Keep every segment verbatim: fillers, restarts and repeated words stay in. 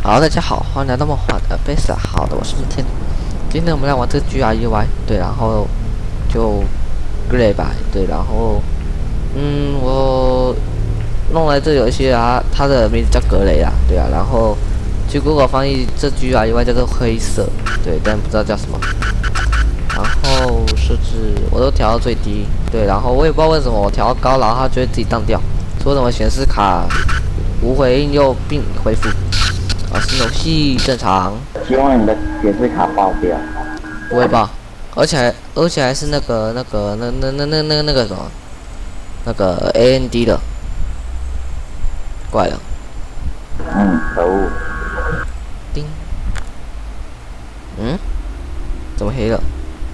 好，大家好，欢迎来到梦幻的贝斯。好的，我是天。今天我们来玩这个 G R E Y， 对，然后就 Grey 吧，对，然后嗯，我弄来这游戏啊，它的名字叫格雷啊，对啊，然后去 Google 翻译这 G R E Y 叫做黑色，对，但不知道叫什么。然后设置我都调到最低，对，然后我也不知道为什么我调到高，然后它就会自己当掉，说什么显示卡无回应又并恢复。啊，新游戏正常。 希望你的显示卡爆掉。 不会爆，而且还而且还是那个那个那那那那那那个什么，那个 A M D 的，怪了。 嗯，可恶。 叮。嗯？怎么黑了？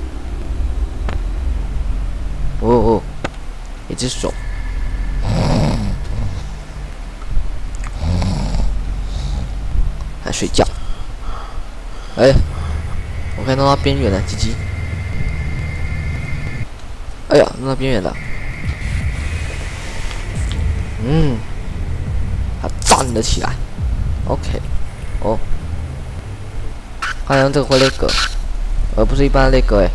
哦哦，一只手。还睡觉。哎、欸，我可以弄到边缘了，鸡鸡。哎呀，弄到边缘了。嗯，它站了起来。OK， 哦，好像这个会那个，而不是一般的那个哎。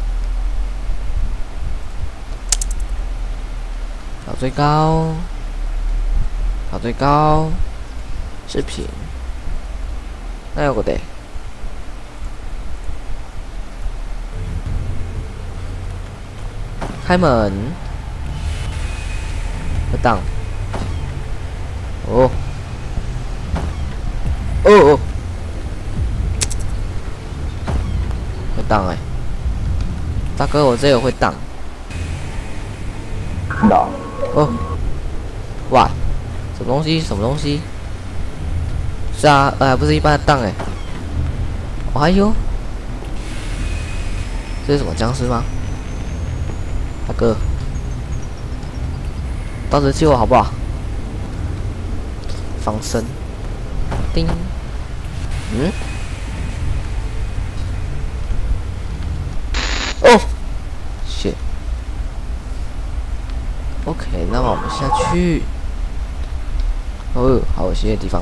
跑最高，跑最高，视频。那有个的，开门，不当，哦，哦哦，会当哎，大哥，我这个会当， 到， 哦，哇，什么东西？什么东西？是啊，呃，不是一般的当哎，哦还有，这是什么僵尸吗？大哥，到时救我好不好？防身，叮，嗯，哦，谢 ，OK， 那么我们下去，哦，好恶心的地方。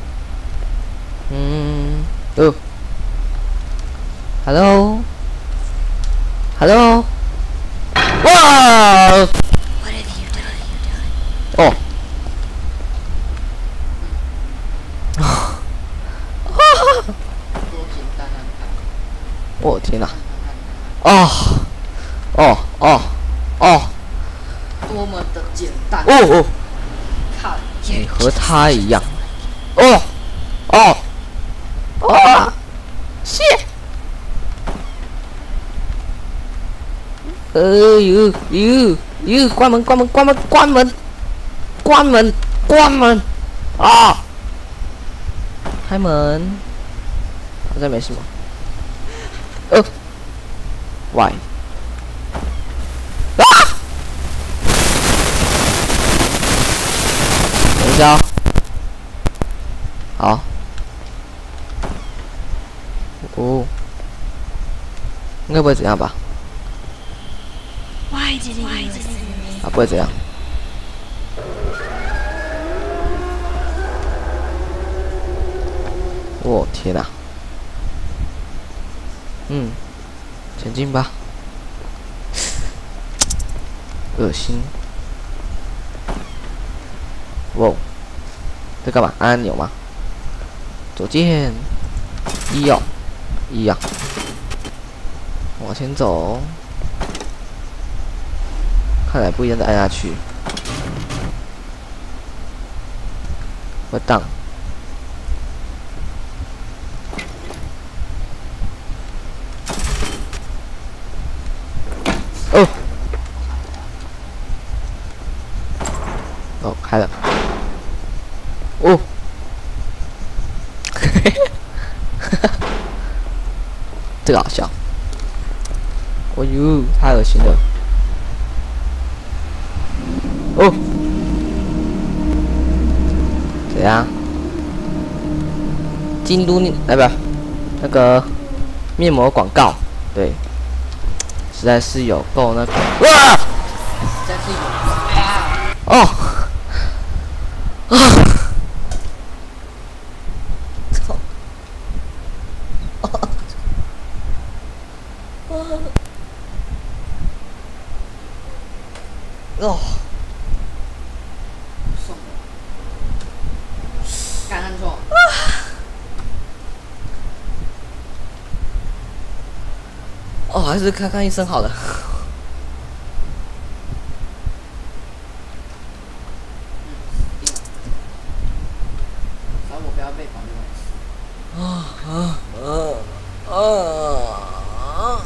嗯，哦 ，Hello，Hello， 哇！哦，我天哪！哦，哦哦哦， 多么的简单！ 哦哦， 看， 你和他一样。哦哦。哇！谢。哎呦呦呦！关门关门关门关门关门关门啊！开门，好像没什么。呃，喂。啊！等一下哦。好。哦，应该不会怎样吧？啊，不会怎样。我、哦、天哪！嗯，前进吧。恶心。哇，这干嘛？按按钮吗？左键，一哦。一样，往前走，看来不一样的按下去，会荡。哦，哦，开了。哦，嘿嘿，哈哈。这个好笑，哦呦，太恶心了！哦，怎样？京都你哎不，那个面膜广告，对，实在是有够那个哇！ 实在是有啊！ 哦，啊！操！ 哦， 送的，干按错。 哦，还是看看医生好了。 只要我不要被绑就没事。 啊啊啊啊！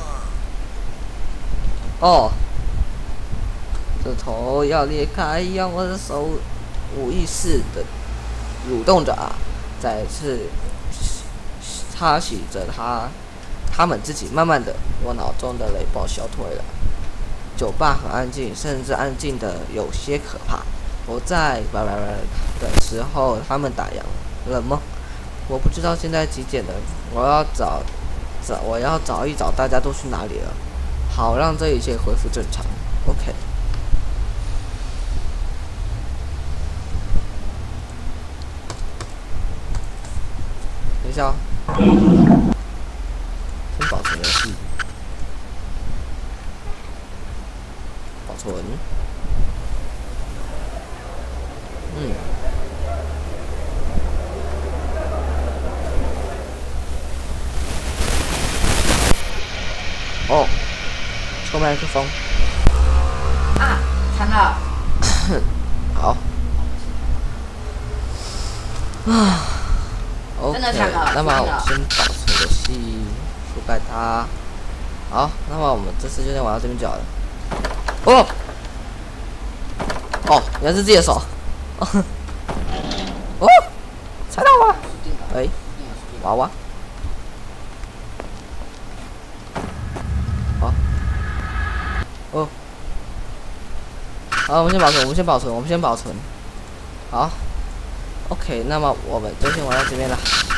哦，这头要裂开，让我的手无意识的蠕动着啊，再次擦洗着它，他们自己慢慢的，我脑中的雷暴消退了。酒吧很安静，甚至安静的有些可怕。我在叭叭叭的时候，他们打烊了吗？我不知道现在几点了，我要找找我要找一找大家都去哪里了，好让这一切恢复正常。OK。等一下哦，先保存游戏，保存，嗯。哦，抽麦克风。 啊，惨了。 好。啊。 真的 OK， 惨了。 那么我真的先保存游戏，覆盖它。好，那么我们这次就先玩到这边就好了。哦，哦，原来是自己的手。哦，猜到了。哎，娃娃。好。哦。好，我们先保存，我们先保存，我们先保存。好。OK，那么我们就先玩到这边了。